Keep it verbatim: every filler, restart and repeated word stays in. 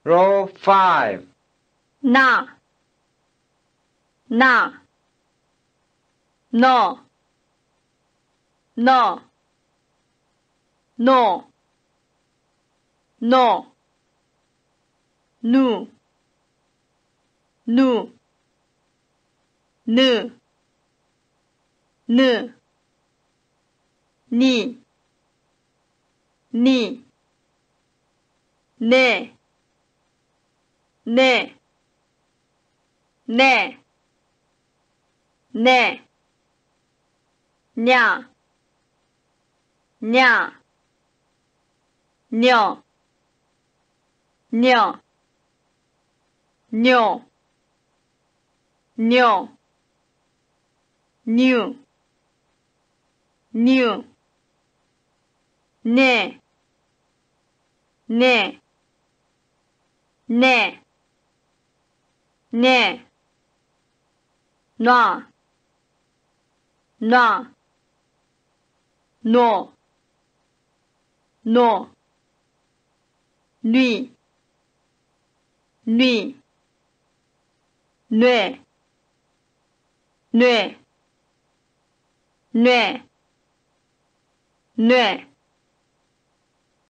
Row five. 나, 나, 너, 너, 너, 너, 누, 누, 느, 느, 니, 니, 네, 네, 네, 네, 냐, 냐, 녀, 녀, 뇨, 뇨, 뉴, 뉴, 네, 네, 네, 네, 놔, 놔, 놓, 놓, 뉘, 뉘, 뇌, 뇌, 뇌, 뇌,